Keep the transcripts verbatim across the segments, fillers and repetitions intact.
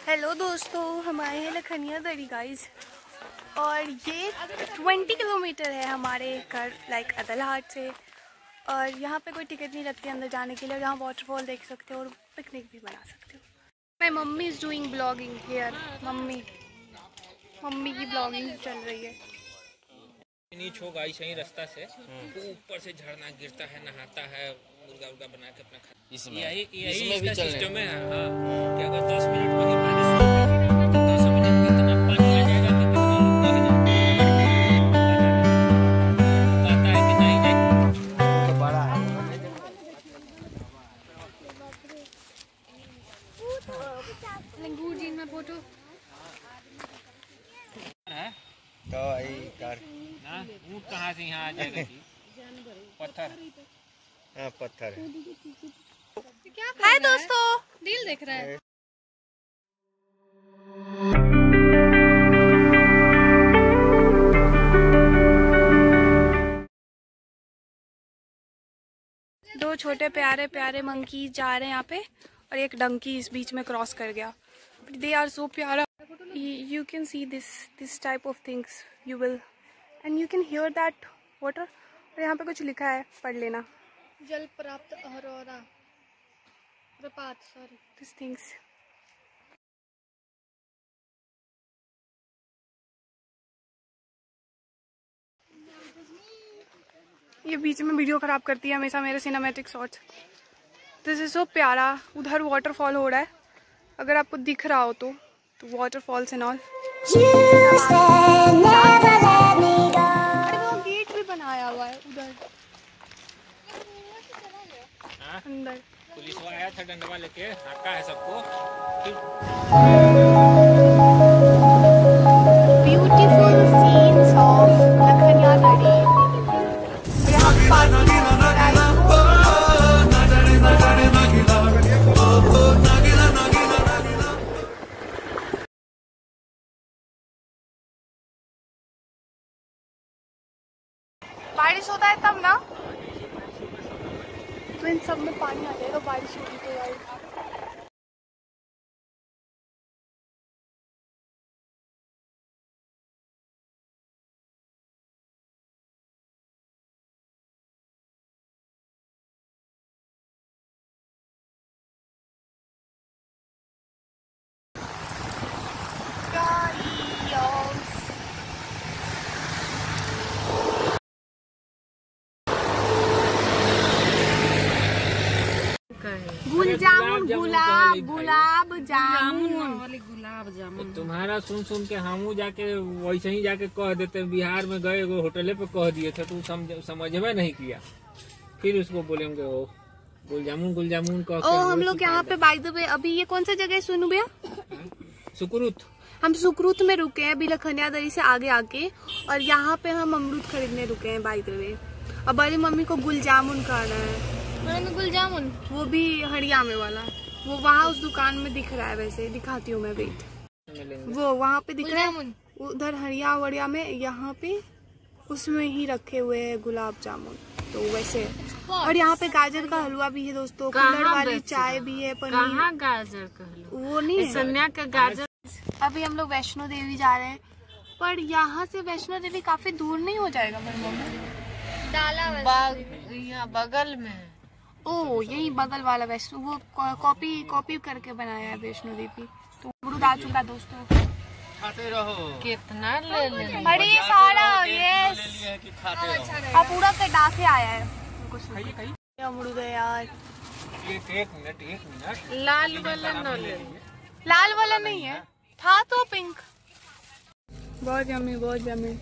Hello दोस्तों, हम आए हैं लखनिया दरी गाइस और ये बीस किलोमीटर है हमारे घर लाइक अदलहाट से। और यहाँ पे कोई टिकट नहीं लगती अंदर जाने के लिए। यहाँ वाटरफॉल देख सकते हो और पिकनिक भी बना सकते हो। My mummy is doing blogging here. Mummy mummy की ब्लॉगिंग चल रही है। नीच होगा ऐसे ही रास्ता से ऊपर से झरना गिरता है, नहाता है, मुर्गा उर्गा बना के अपना खाता है। इसमें यही यही इसका सिस्टम है। हाँ, कि अगर दस मिनट कहीं बारिश हो तो दस मिनट में इतना पानी आ जाएगा कि कितना लोग रह जाता है कि नहीं जाए। बड़ा है लंगूर जी में फोटो है तो आई कार ना ऊँट कहाँ से यहाँ आ जाएगा जी? पत्थर हाँ पत्थर है। हाय दोस्तों, रील देख रहा है। दो छोटे प्यारे प्यारे मंकी जा रहे हैं यहाँ पे और एक डंकी इस बीच में क्रॉस कर गया। दे आर सो प्यारा। You can see this this type of things you will and you can hear that water. और यहाँ पे कुछ लिखा है, पढ़ लेना। जल प्राप्त अरोरा प्रपात सॉरी दिस थिंग्स। ये बीच में वीडियो खराब करती है हमेशा मेरे cinematic shots. This is so प्यारा। उधर वाटरफॉल हो रहा है, अगर आपको दिख रहा हो तो तो वाटरफॉल्स एंड ऑल। अरे वो गेट भी बनाया हुआ है उधर अंदर। पुलिस वाला आया था डंडवा लेके, हाका है सबको। ब्यूटीफुल सीन्स ऑफ लखनिया दरी। बारिश होता है तब ना, तो इन सब में पानी आ जाएगा बारिश होगी तो यार। गुलाब जामुन गुलाब गुलाब जामुन वाली गुलाब जामुन। तुम्हारा सुन सुन के हम जाके वैसे ही जाके कह देते। बिहार में गए वो होटले पे कह दिए थे, तू समझ समझ में नहीं किया। फिर उसको बोलेंगे ओ गुलजामुन गुलजामुन कह के। ओ हम लोग यहाँ पे बाय द वे अभी ये कौन सा जगह है सुनू भैया? सुकरुत। हम सुकरुत में रुके हैं अभी लखनिया दरी से आगे आके। और यहाँ पे हम अमरूद खरीदने रुके हैं बाय द वे। अब बड़ी मम्मी को गुलजामुन खाना है। गुल जामुन वो भी हरिया में वाला, वो वहाँ उस दुकान में दिख रहा है। वैसे दिखाती हूँ मैं, वेट। वो वहाँ पे दिख रहा है उधर हरिया वरिया में, यहाँ पे उसमें ही रखे हुए हैं गुलाब जामुन। तो वैसे और यहाँ पे गाजर का हलवा भी है दोस्तों, कलर वाली चाय भी है। पनीर गाजर का हलवा वो नहीं है, सन्या का गाजर। अभी हम लोग वैष्णो देवी जा रहे हैं, पर यहाँ से वैष्णो देवी काफी दूर नहीं हो जाएगा मेरे मम्मी? यहाँ बगल में। ओ यही बगल वाला वैष्णो, वो कॉपी कॉपी करके बनाया है वैष्णो देवी। तो अमरूद आ चुका दोस्तों, खाते रहो। कितना ले ले? अरे सारा यस अब पूरा कटा के आया है। अमरूद है यार। एक मिनट एक मिनट लाल वाला न ले। लाल वाला नहीं है, था तो पिंक। बहुत यम्मी बहुत यम्मी।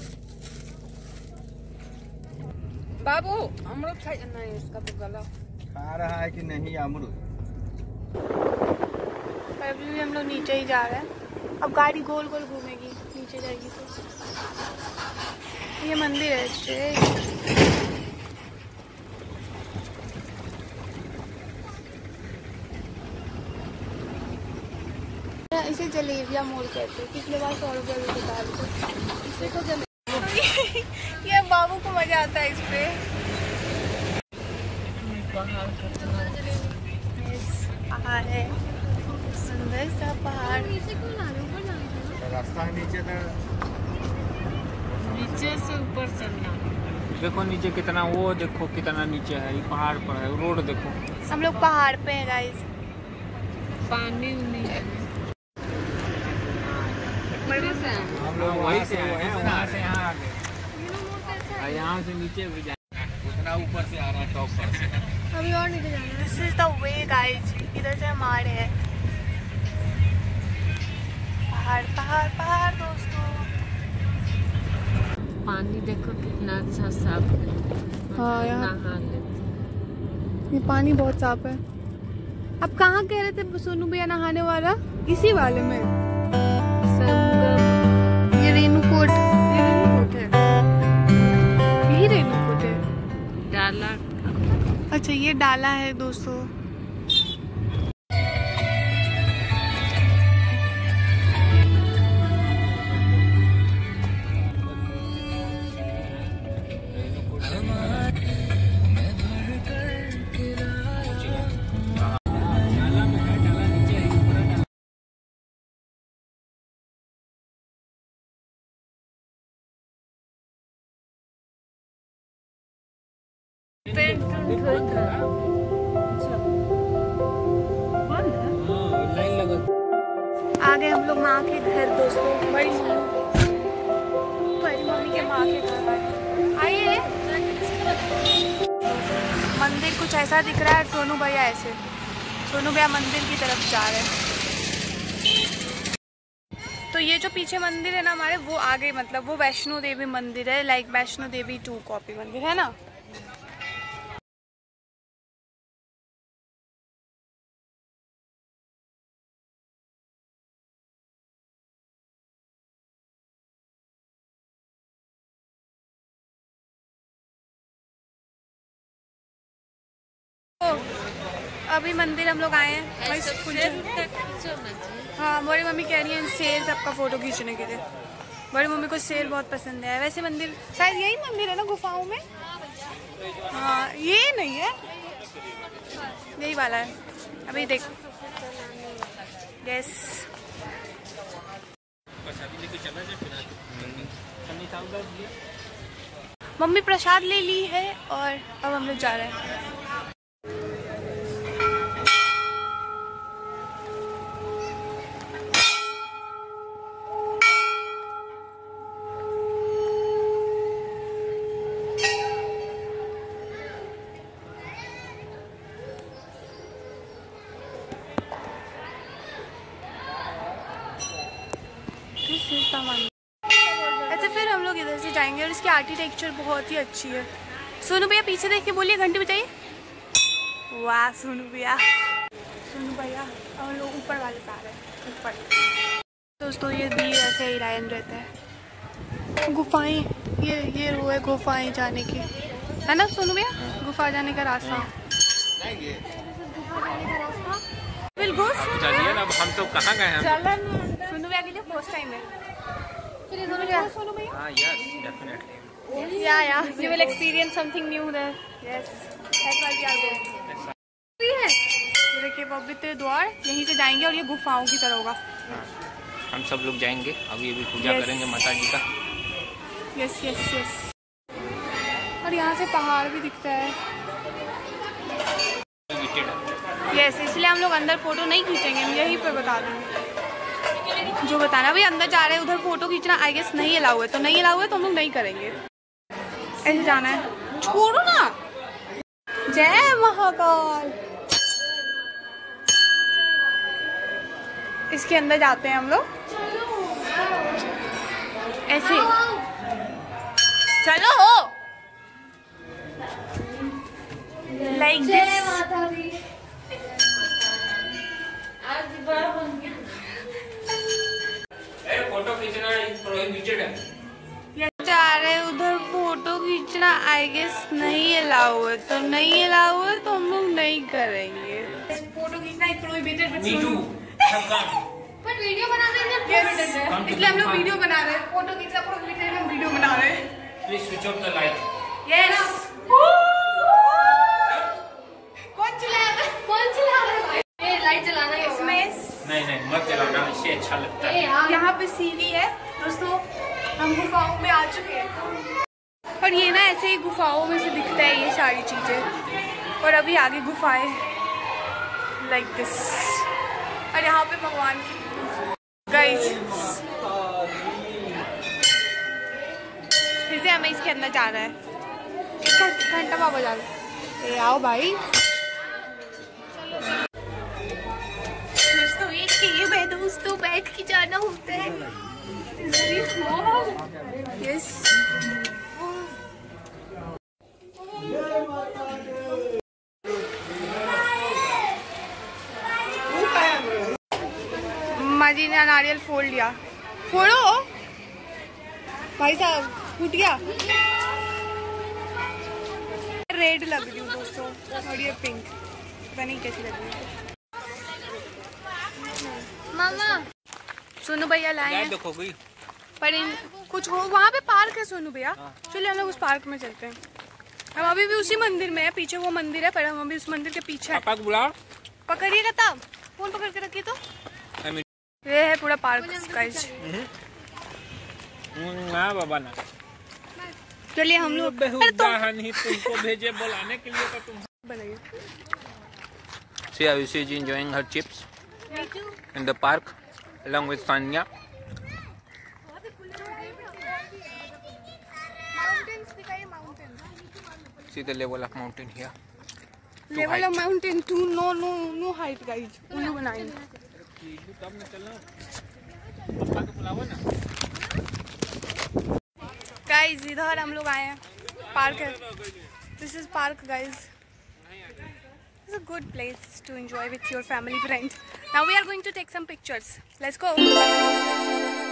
बाबू अमरूद खाई नहीं, इसका तो गला खा रहा है कि नहीं अमरूद। अभी हम लोग नीचे ही जा रहे हैं। अब गाड़ी गोल गोल घूमेगी, नीचे जाएगी तो। ये मंदिर है स्ट्रेट। इसे जलेबिया मोड़ कहते हैं। पिछले बार सौ रुपये भी बता रहे इसे तो जले ये बाबू को मजा आता है इस पे। पहाड़ है सुंदर सा पहाड़। रास्ता है नीचे तो नीचे से ऊपर चलना। देखो नीचे कितना, वो देखो कितना नीचे है, ये पहाड़ पर है, रोड देखो। हम लोग पहाड़ पे हैं गाइस। पानी नहीं है। हम लोग वहीं से आए हैं, वहाँ से यहाँ आ गए, यहाँ से नीचे भी जाए, उतना ऊपर से आ रहा है, टॉप पर से। अभी और नीचे जाना है। This is the way guys, इधर से हम आ रहे हैं। पहाड़ पहाड़ पहाड़ दोस्तों। पानी देखो कितना अच्छा साफ है। हाँ यार, नहा लेते। ये पानी बहुत साफ है। अब कहाँ कह रहे थे सोनू भैया नहाने वाला? इसी वाले में। ये रेणुकूट, ये रेणुकूट है, यही रेणुकूट है। डाला। अच्छा ये डाला है दोस्तों। आ गए हम लोग माँ के घर दोस्तों। बड़ी बड़ी मम्मी के माँ के घर आइए। मंदिर कुछ ऐसा दिख रहा है, सोनू भैया ऐसे, सोनू भैया मंदिर की तरफ जा रहे हैं। तो ये जो पीछे मंदिर है ना हमारे, वो आगे मतलब वो वैष्णो देवी मंदिर है, लाइक वैष्णो देवी टू कॉपी मंदिर है ना। अभी मंदिर हम लोग आए हैं। हाँ बड़ी मम्मी कह रही है शेर सबका फोटो खींचने के लिए। बड़ी मम्मी को शेर बहुत पसंद है। वैसे मंदिर शायद यही मंदिर है ना गुफाओं में। हाँ ये नहीं है, यही वाला है। अभी देख यस मम्मी प्रसाद ले ली है और अब हम लोग जा रहे हैं। ऐसे फिर हम लोग इधर से जाएंगे और इसकी आर्किटेक्चर बहुत ही अच्छी है। सोनू भैया पीछे देख के बोलिए, घंटी बजाइए। वाह सोनू भैया, सोनू भैया। और हम लोग ऊपर वाले पे आ रहे हैं, ऊपर। दोस्तों ये भी ऐसे ही लाइन रहता है। गुफाएं, ये ये वो है गुफाएं जाने की, है ना सोनू भैया? गुफा जाने का रास्ता। चलिए अब हम तो कहाँ गए हैं? सोनू भैया के लिए फर्स्ट टाइम है। सोनू भैया हाँ yes definitely. Yeah yeah you will experience something new there. Yes that's why we are going. ये देखिए पवित्र द्वार, यहीं से जाएंगे और ये गुफाओं की तरह होगा। हम सब लोग जाएंगे, अभी अभी पूजा yes. करेंगे माता जी का। Yes yes yes. और यहाँ से पहाड़ भी दिखता है। यस yes, इसलिए हम लोग अंदर फोटो नहीं खींचेंगे, हम यहीं पे बता दूँगी जो बताना। भाई अंदर जा रहे हैं, उधर फोटो खींचना आई गेस नहीं अलाउ है, तो नहीं अलाउ है तो हम लोग नहीं करेंगे। ऐसे जाना है, छोड़ो ना। जय महाकाल। इसके अंदर जाते हैं हम लोग ऐसे। चलो हो लाइक दिस। फोटो खींचना प्रोहिबिटेड है। जा रहे उधर फोटो खींचना आई गेस नहीं अलाउ है, तो नहीं अलाउ है तो हम लोग नहीं करेंगे। फोटो खींचना प्रोहिबिटेड पर वीडियो बनाना है, इसलिए हम लोग वीडियो बना रहे हैं। फोटो खींचना प्रोहिबिटेड, हम वीडियो बना रहे हैं। Please switch off the light. Yes. कौन चला रहा है? कौन चला रहा है भाई? ये लाइट चलाना है इसमें नहीं नहीं मत जलाना, इससे अच्छा लगता है। यहाँ पे सीढ़ी है दोस्तों, हम गुफाओं में आ चुके हैं और ये ना ऐसे ही गुफाओं में से दिखता है ये सारी चीजें। और अभी आगे गुफाएं लाइक दिस, और यहाँ पे भगवान की गाइस फिर से हमें इसके अंदर जा रहा है। एक घंटा बाबा जा रहा है। ए आओ भाई दोस्तों, एक के मैं दोस्तों बैठ के जाना होता है। यस माँ जी ने नारियल फोड़ लिया। फोड़ो भाई साहब, फूट गया। रेड लग रही हूँ दोस्तों और ये पिंक, पता नहीं कैसी लग रही है। मामा सोनू भैया लाए हैं, देखो कोई पर इन कुछ हो। वहाँ पे पार्क है सोनू भैया, चलिए हम लोग उस पार्क में चलते हैं। हम अभी भी उसी मंदिर में है, पीछे वो मंदिर है पर हम अभी उस मंदिर के पीछे। पापा को बुलाओ। पकड़िएगा तब, फोन पकड़ के रखिए तो। ये है पूरा पार्क गाइस। ना बाबा ना, चलिए हम लोग तुमको भेजे बुलाने के लिए तो तुम बनाइए। See, Ayushi is enjoying her chips in the park along with Sanya. Mountains दिखाइए, mountains. See the level of mountain here. Level of mountain to no no no height guys. उन्हें बनाएंगे। तब न चलना, पापा को बुलाओ ना। गाइस इधर हम लोग आए हैं, पार्क है। This is park guys. It's a good place to enjoy with your family friend. Now we are going to take some pictures. Let's go.